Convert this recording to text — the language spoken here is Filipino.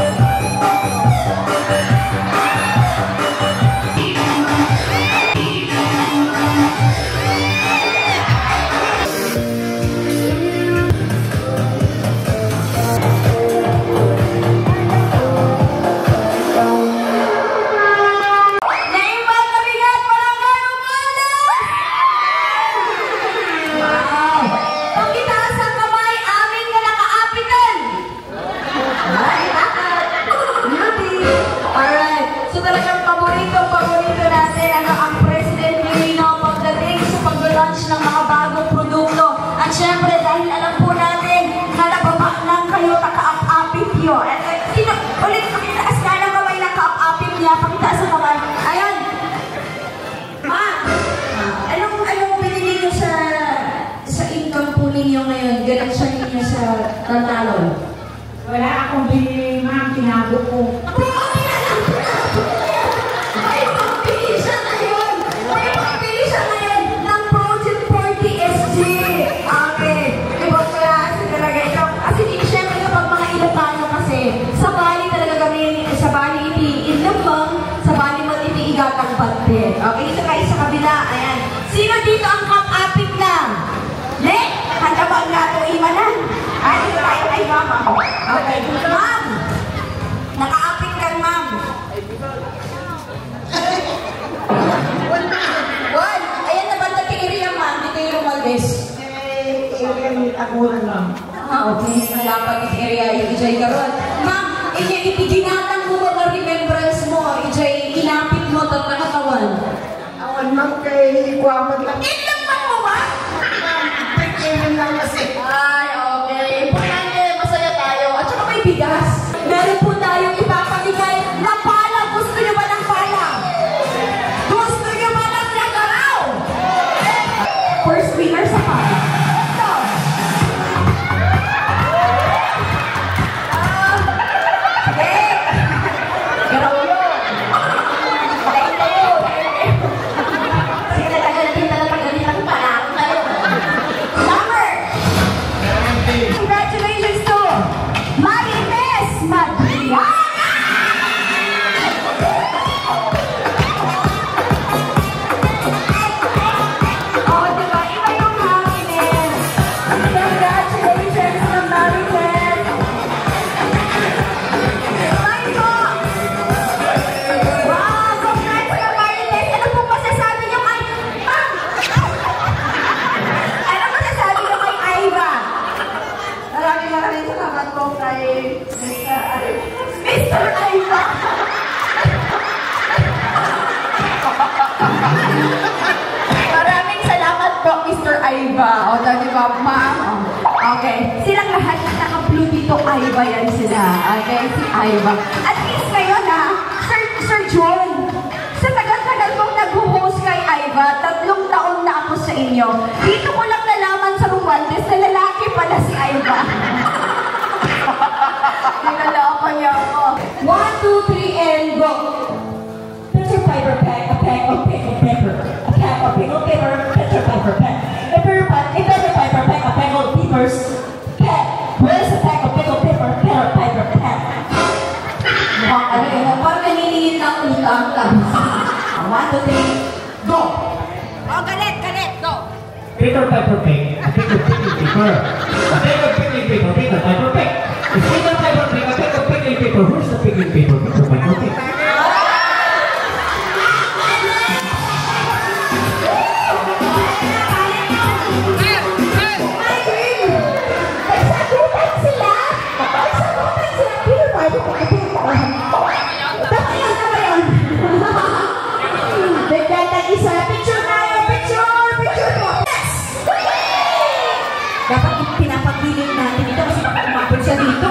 Wala akong binili, ma'am, tinago ko. May pagpili siya ngayon! May pagpili siya ngayon ng Project 40 SG! Okay, ibang klase talaga ito. Kasi siyempre kapag mga Ilocano kasi, sa bali talaga kami, sa bali iti-inlubang, sa bali mo iti-igatang batin. Okay, ito kayo sa kabila. Ayan. Sino dito ang kap-apit lang? Ne? Handa ba ang gato imanan? Ay, ito tayo kay mama. Okay, ma'am. Naka-apit ka, ma'am. One. Ayan na banda kay area, ma'am. Dito yung Romaldes. Area ng Taguran lang. Okay. Malapat yung area. Yung ijay karon. Ma'am, ipiginatang mo mga remembrance mo. Ijay, inapit mo at nakatawan. Awan, ma'am, kay Kuwamat lang. Ilang pa mo, ma'am? Pagkirin lang kasi. Ay, okay. Importante, masaya tayo. At saka may bigas. Meron po tayong ipapamigay na pala. Gusto nyo ba ng pala? Gusto nyo ba ng nagaraw? First winner sa pala. So, okay. Garaw yun. Lain kayo. Sige, natagal-tagal na tagalit ang pala. Summer! Congratulations to Marites Madriaga! Oh, diba? Iba yung happiness. Congratulations to Marites! Michael! Wow! Congrats ka, Marites! Ano pong masasabi niyo kay... Ma'am! Ano masasabi niyo kay Aiva? Maraming salamat po kay Mr. Aiva! Maraming salamat po, Mr. Aiva. O, di ba, ma'am? Okay. Silang lahat na naka-blue dito, Aiva yan sila. Okay, si Aiva. At least ngayon, ha, Sir John, sa tagal-tagal kong nag-host kay Aiva, 3 taon na ako sa inyo. Dito ko lang nalaman sa Romaldes na lalaki pala si Aiva. Nilalaman niya ako. 1, 2, 3, and go! Picture paper pack, a pack of pickle paper. A pack of pickle paper, picture paper pack. A paper paper pack, a pack of papers. Pack. Where's the pack of pickle paper, picture paper pack? Mukhang ano yun, parang naninihin ng utang lang. 1, 2, 3, go! Oh, galit, go! Paper paper pack, a pack of pickle paper. A pack of pickle paper, paper paper pack. A paper paper pack, a pack of pickle paper. Where's the pickle paper, paper paper pack? Dapat pinapagbilin natin ito kasi baka umabot siya dito.